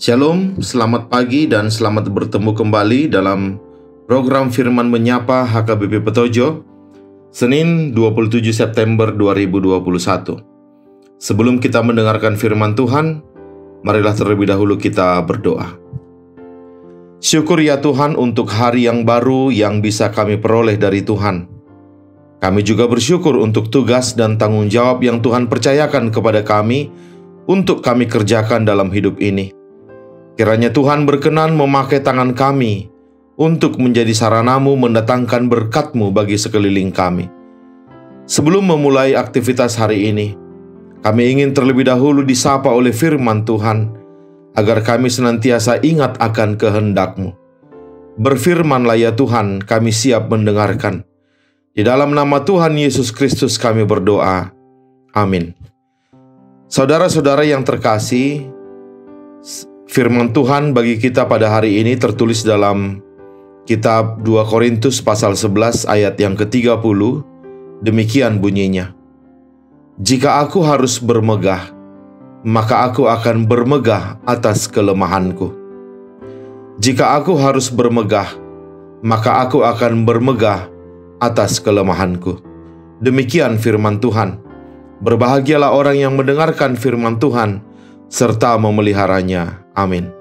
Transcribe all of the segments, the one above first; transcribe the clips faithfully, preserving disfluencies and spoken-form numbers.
Shalom, selamat pagi dan selamat bertemu kembali dalam program Firman Menyapa H K B P Petojo, Senin dua puluh tujuh September dua ribu dua puluh satu. Sebelum kita mendengarkan firman Tuhan, marilah terlebih dahulu kita berdoa. Syukur ya Tuhan untuk hari yang baru yang bisa kami peroleh dari Tuhan. Kami juga bersyukur untuk tugas dan tanggung jawab yang Tuhan percayakan kepada kami untuk kami kerjakan dalam hidup ini. Kiranya Tuhan berkenan memakai tangan kami untuk menjadi saranamu mendatangkan berkat-Mu bagi sekeliling kami. Sebelum memulai aktivitas hari ini, kami ingin terlebih dahulu disapa oleh firman Tuhan, agar kami senantiasa ingat akan kehendak-Mu. Berfirmanlah ya Tuhan, kami siap mendengarkan. Di dalam nama Tuhan Yesus Kristus kami berdoa. Amin. Saudara-saudara yang terkasih, firman Tuhan bagi kita pada hari ini tertulis dalam kitab dua Korintus pasal sebelas ayat yang ketiga puluh. Demikian bunyinya. Jika aku harus bermegah, maka aku akan bermegah atas kelemahanku. Jika aku harus bermegah, maka aku akan bermegah atas kelemahanku. Demikian firman Tuhan. Berbahagialah orang yang mendengarkan firman Tuhan serta memeliharanya. Amin.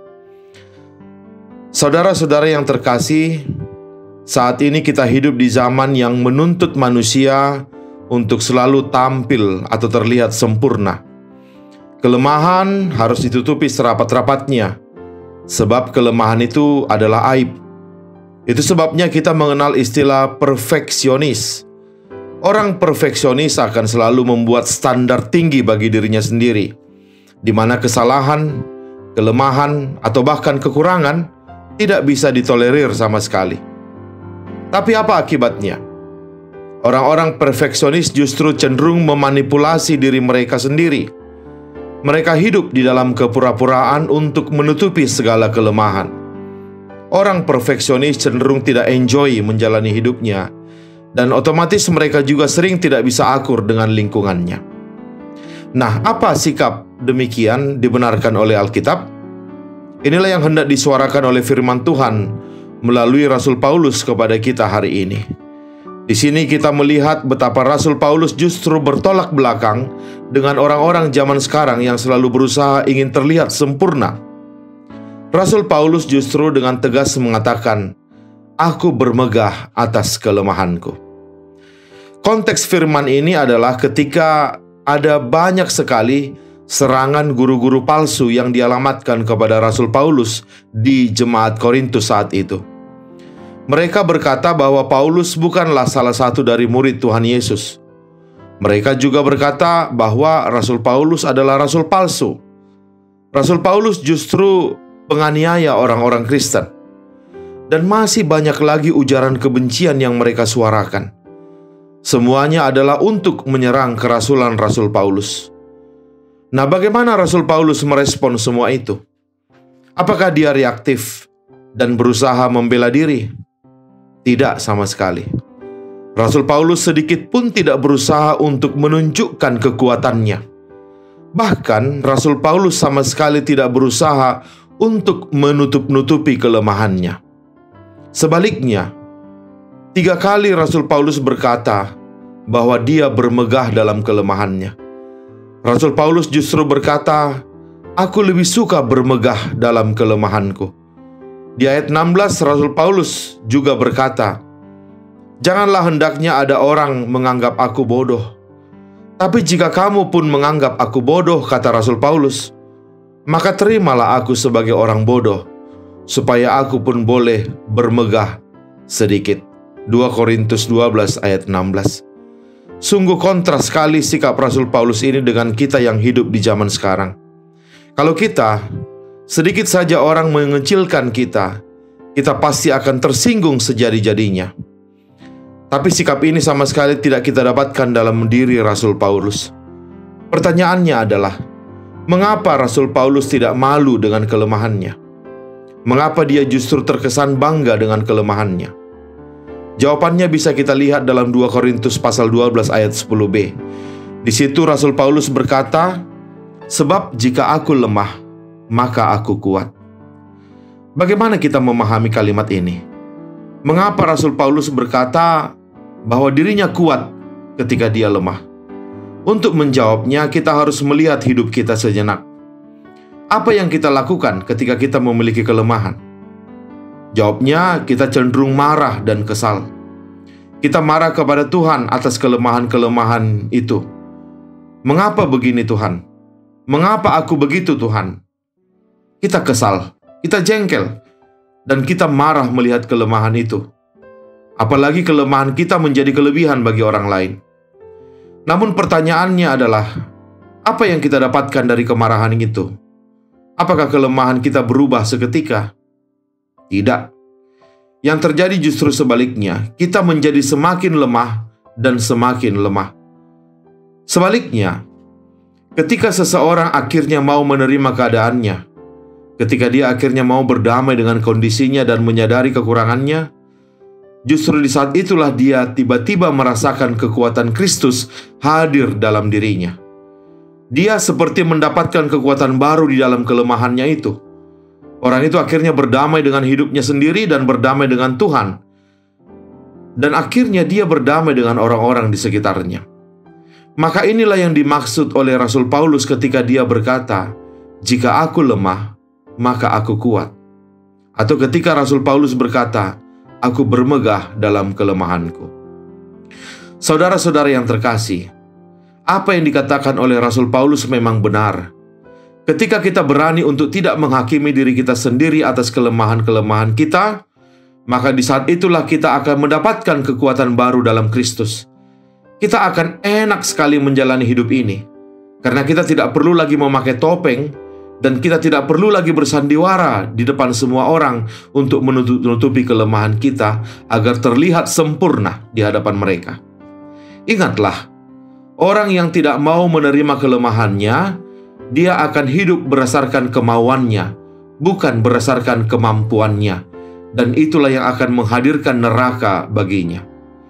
Saudara-saudara yang terkasih, saat ini kita hidup di zaman yang menuntut manusia untuk selalu tampil atau terlihat sempurna. Kelemahan harus ditutupi serapat-rapatnya, sebab kelemahan itu adalah aib. Itu sebabnya kita mengenal istilah perfeksionis. Orang perfeksionis akan selalu membuat standar tinggi bagi dirinya sendiri, di mana kesalahan, kelemahan, atau bahkan kekurangan tidak bisa ditolerir sama sekali. Tapi apa akibatnya? Orang-orang perfeksionis justru cenderung memanipulasi diri mereka sendiri. Mereka hidup di dalam kepura-puraan untuk menutupi segala kelemahan. Orang perfeksionis cenderung tidak enjoy menjalani hidupnya, dan otomatis mereka juga sering tidak bisa akur dengan lingkungannya. Nah, apa sikap demikian dibenarkan oleh Alkitab? Inilah yang hendak disuarakan oleh firman Tuhan melalui Rasul Paulus kepada kita hari ini. Di sini kita melihat betapa Rasul Paulus justru bertolak belakang dengan orang-orang zaman sekarang yang selalu berusaha ingin terlihat sempurna. Rasul Paulus justru dengan tegas mengatakan, "Aku bermegah atas kelemahanku." Konteks firman ini adalah ketika ada banyak sekali serangan guru-guru palsu yang dialamatkan kepada Rasul Paulus di jemaat Korintus saat itu. Mereka berkata bahwa Paulus bukanlah salah satu dari murid Tuhan Yesus. Mereka juga berkata bahwa Rasul Paulus adalah rasul palsu. Rasul Paulus justru penganiaya orang-orang Kristen. Dan masih banyak lagi ujaran kebencian yang mereka suarakan. Semuanya adalah untuk menyerang kerasulan Rasul Paulus. Nah, bagaimana Rasul Paulus merespon semua itu? Apakah dia reaktif dan berusaha membela diri? Tidak sama sekali. Rasul Paulus sedikit pun tidak berusaha untuk menunjukkan kekuatannya. Bahkan Rasul Paulus sama sekali tidak berusaha untuk menutup-nutupi kelemahannya. Sebaliknya, tiga kali Rasul Paulus berkata bahwa dia bermegah dalam kelemahannya. Rasul Paulus justru berkata, "Aku lebih suka bermegah dalam kelemahanku." Di ayat enam belas Rasul Paulus juga berkata, "Janganlah hendaknya ada orang menganggap aku bodoh. Tapi jika kamu pun menganggap aku bodoh," kata Rasul Paulus, "maka terimalah aku sebagai orang bodoh, supaya aku pun boleh bermegah sedikit." dua Korintus dua belas ayat enam belas. Sungguh kontras sekali sikap Rasul Paulus ini dengan kita yang hidup di zaman sekarang. Kalau kita, sedikit saja orang mengecilkan kita, kita pasti akan tersinggung sejadi-jadinya. Tapi sikap ini sama sekali tidak kita dapatkan dalam diri Rasul Paulus. Pertanyaannya adalah, mengapa Rasul Paulus tidak malu dengan kelemahannya? Mengapa dia justru terkesan bangga dengan kelemahannya? Jawabannya bisa kita lihat dalam dua Korintus pasal dua belas ayat sepuluh b. Di situ Rasul Paulus berkata, "Sebab jika aku lemah, maka aku kuat. Bagaimana kita memahami kalimat ini? Mengapa Rasul Paulus berkata bahwa dirinya kuat ketika dia lemah? Untuk menjawabnya, kita harus melihat hidup kita sejenak. Apa yang kita lakukan ketika kita memiliki kelemahan? Jawabnya, kita cenderung marah dan kesal. Kita marah kepada Tuhan atas kelemahan-kelemahan itu. Mengapa begini Tuhan? Mengapa aku begitu Tuhan? Kita kesal, kita jengkel, dan kita marah melihat kelemahan itu. Apalagi kelemahan kita menjadi kelebihan bagi orang lain. Namun pertanyaannya adalah, apa yang kita dapatkan dari kemarahan itu? Apakah kelemahan kita berubah seketika? Tidak. Yang terjadi justru sebaliknya, kita menjadi semakin lemah dan semakin lemah. Sebaliknya, ketika seseorang akhirnya mau menerima keadaannya, ketika dia akhirnya mau berdamai dengan kondisinya dan menyadari kekurangannya, justru di saat itulah dia tiba-tiba merasakan kekuatan Kristus hadir dalam dirinya. Dia seperti mendapatkan kekuatan baru di dalam kelemahannya itu. Orang itu akhirnya berdamai dengan hidupnya sendiri dan berdamai dengan Tuhan. Dan akhirnya dia berdamai dengan orang-orang di sekitarnya. Maka inilah yang dimaksud oleh Rasul Paulus ketika dia berkata, "Jika aku lemah, maka aku kuat." Atau ketika Rasul Paulus berkata, "Aku bermegah dalam kelemahanku." Saudara-saudara yang terkasih, apa yang dikatakan oleh Rasul Paulus memang benar. Ketika kita berani untuk tidak menghakimi diri kita sendiri atas kelemahan-kelemahan kita, maka di saat itulah kita akan mendapatkan kekuatan baru dalam Kristus. Kita akan enak sekali menjalani hidup ini, karena kita tidak perlu lagi memakai topeng, dan kita tidak perlu lagi bersandiwara di depan semua orang untuk menutupi kelemahan kita agar terlihat sempurna di hadapan mereka. Ingatlah, orang yang tidak mau menerima kelemahannya, dia akan hidup berdasarkan kemauannya, bukan berdasarkan kemampuannya, dan itulah yang akan menghadirkan neraka baginya.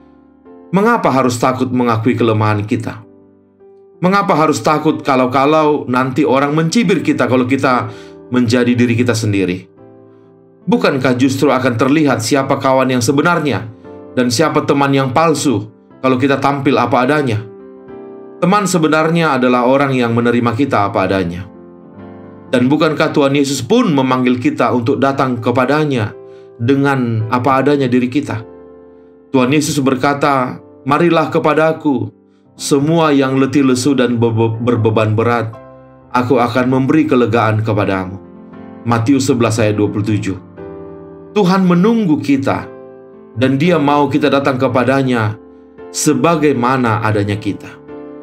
Mengapa harus takut mengakui kelemahan kita? Mengapa harus takut kalau-kalau nanti orang mencibir kita kalau kita menjadi diri kita sendiri? Bukankah justru akan terlihat siapa kawan yang sebenarnya dan siapa teman yang palsu kalau kita tampil apa adanya? Teman sebenarnya adalah orang yang menerima kita apa adanya. Dan bukankah Tuhan Yesus pun memanggil kita untuk datang kepadanya dengan apa adanya diri kita? Tuhan Yesus berkata, "Marilah kepadaku, semua yang letih lesu dan berbeban berat, aku akan memberi kelegaan kepadamu." Matius sebelas ayat dua puluh tujuh. Tuhan menunggu kita, dan Dia mau kita datang kepadanya sebagaimana adanya kita.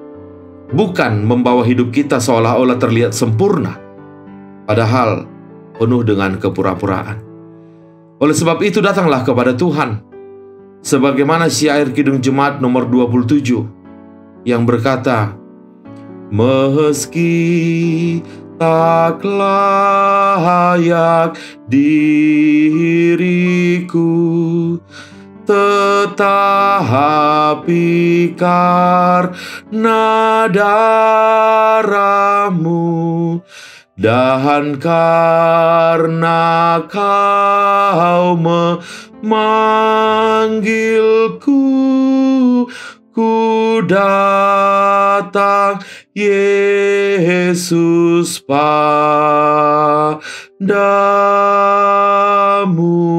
Bukan membawa hidup kita seolah-olah terlihat sempurna, padahal penuh dengan kepura-puraan. Oleh sebab itu datanglah kepada Tuhan, sebagaimana syair Kidung Jemaat nomor dua puluh tujuh yang berkata, "Meski tak layak diriku, tetapi karena darah-Mu dan karena Kau memanggilku, ku datang Yesus padamu."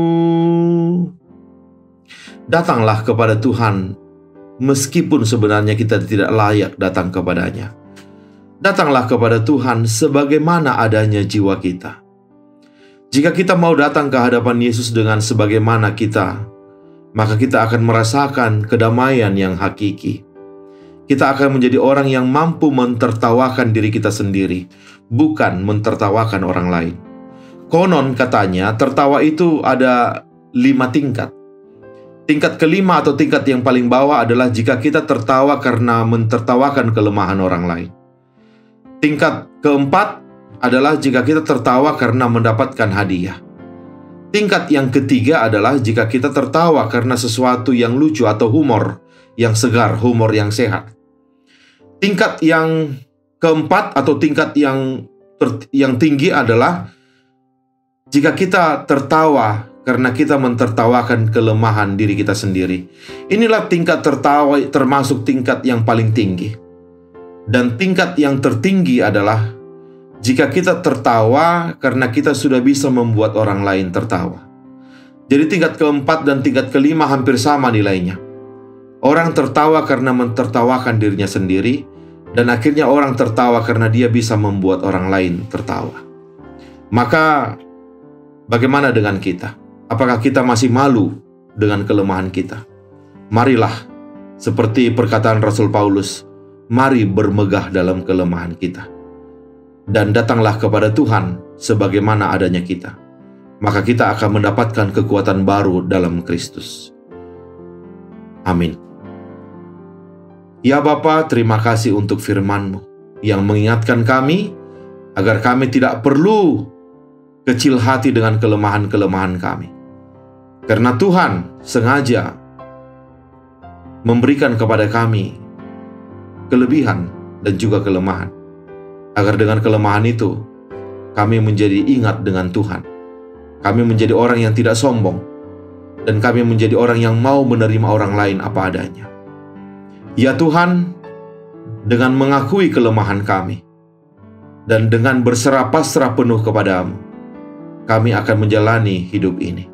Datanglah kepada Tuhan, meskipun sebenarnya kita tidak layak datang kepadanya. Datanglah kepada Tuhan sebagaimana adanya jiwa kita. Jika kita mau datang ke hadapan Yesus dengan sebagaimana kita, maka kita akan merasakan kedamaian yang hakiki. Kita akan menjadi orang yang mampu mentertawakan diri kita sendiri, bukan mentertawakan orang lain. Konon katanya, tertawa itu ada lima tingkat. Tingkat kelima atau tingkat yang paling bawah adalah jika kita tertawa karena mentertawakan kelemahan orang lain. Tingkat keempat adalah jika kita tertawa karena mendapatkan hadiah. Tingkat yang ketiga adalah jika kita tertawa karena sesuatu yang lucu atau humor yang segar, humor yang sehat. Tingkat yang keempat atau tingkat yang ter- yang tinggi adalah jika kita tertawa karena kita mentertawakan kelemahan diri kita sendiri. Inilah tingkat tertawa termasuk tingkat yang paling tinggi. Dan tingkat yang tertinggi adalah jika kita tertawa karena kita sudah bisa membuat orang lain tertawa. Jadi tingkat keempat dan tingkat kelima hampir sama nilainya. Orang tertawa karena mentertawakan dirinya sendiri, dan akhirnya orang tertawa karena dia bisa membuat orang lain tertawa. Maka bagaimana dengan kita? Apakah kita masih malu dengan kelemahan kita? Marilah, seperti perkataan Rasul Paulus, mari bermegah dalam kelemahan kita. Dan datanglah kepada Tuhan sebagaimana adanya kita. Maka kita akan mendapatkan kekuatan baru dalam Kristus. Amin. Ya Bapa, terima kasih untuk firman-Mu yang mengingatkan kami agar kami tidak perlu kecil hati dengan kelemahan-kelemahan kami. Karena Tuhan sengaja memberikan kepada kami kelebihan dan juga kelemahan, agar dengan kelemahan itu kami menjadi ingat dengan Tuhan. Kami menjadi orang yang tidak sombong, dan kami menjadi orang yang mau menerima orang lain apa adanya. Ya Tuhan, dengan mengakui kelemahan kami dan dengan berserah pasrah penuh kepadamu, kami akan menjalani hidup ini.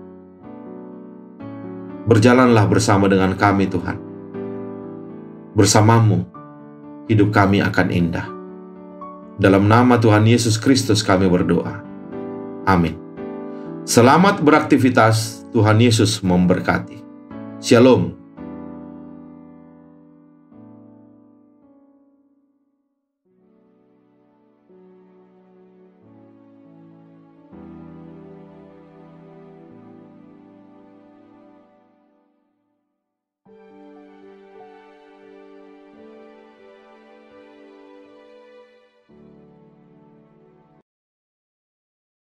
Berjalanlah bersama dengan kami Tuhan. Bersamamu, hidup kami akan indah. Dalam nama Tuhan Yesus Kristus kami berdoa. Amin. Selamat beraktivitas, Tuhan Yesus memberkati. Shalom.